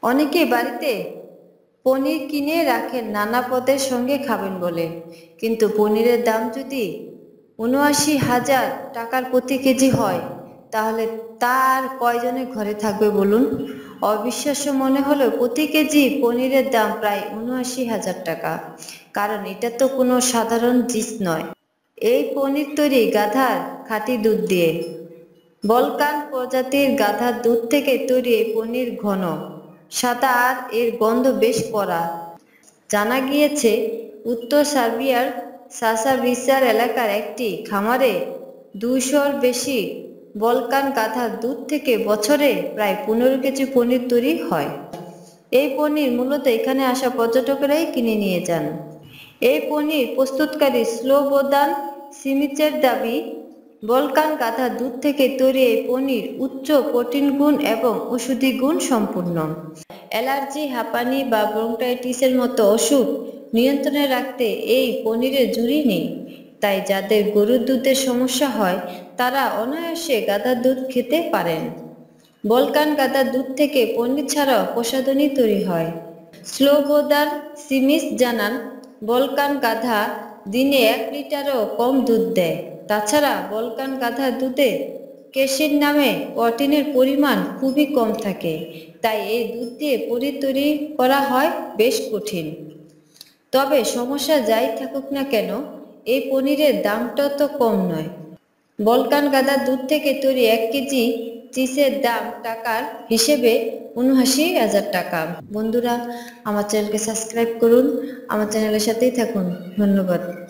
অনেকেই বাড়িতে পনির কিনে রাখেন নানা পদের সঙ্গে খাবেন বলে, কিন্তু পনিরের দাম যদি ৭৯,০০০ টাকার প্রতি কেজি হয়, তাহলে তার কয়জনের ঘরে থাকবে বলুন? অবিশ্বাস্য মনে হলেও প্রতি কেজি পনিরের দাম প্রায় ৭৯,০০০ টাকা। কারণ এটা তো কোনো সাধারণ জিনিস নয়। এই পনির তৈরি গাধার খাঁটি দুধ দিয়ে। বলকান প্রজাতির গাধার দুধ থেকে তৈরি এই পনির ঘন, সাদা আর এর গন্ধ বেশ কড়া। জানা গিয়েছে, উত্তর সার্বিয়ার সাসাভিসার এলাকার একটি খামারে ২০০-র বেশি বলকান গাধার দুধ থেকে বছরে প্রায় ১৫ কেজি পনির তৈরি হয়। এই পনির মূলত এখানে আসা পর্যটকেরাই কিনে নিয়ে যান। এই পনির প্রস্তুতকারী স্লোবোদান সিমিচের দাবি, বলকান গাধার দুধ থেকে তৈরি এই পনির উচ্চ প্রোটিন গুণ এবং ঔষধি গুণ সম্পূর্ণ। অ্যালার্জি, হাঁপানি বা ব্রঙ্কাইটিসের মতো অসুখ নিয়ন্ত্রণে রাখতে এই পনিরের জুড়ি নেই। তাই যাদের গরুর দুধের সমস্যা হয়, তারা অনায়াসে গাধার দুধ খেতে পারেন। বলকান গাধার দুধ থেকে পনির ছাড়াও প্রসাধনী তৈরি হয়। স্লোবোদার সিমিস জানান, বলকান গাধা দিনে ১ লিটারও কম দুধ দেয়। তাছাড়া বলকান গাধার দুধে কেসিন নামে প্রোটিনের পরিমাণ খুবই কম থাকে, তাই এই দুধ দিয়ে পনির তৈরি করা হয় বেশ কঠিন। তবে সমস্যা যাই থাকুক না কেন, এই পনিরের দামটা তো কম নয়। বলকান গাধার দুধ থেকে তৈরি ১ কেজি চিজের দাম টাকার হিসেবে ৭৯,০০০ টাকা। বন্ধুরা, আমার চ্যানেলকে সাবস্ক্রাইব করুন, আমার চ্যানেলের সাথেই থাকুন। ধন্যবাদ।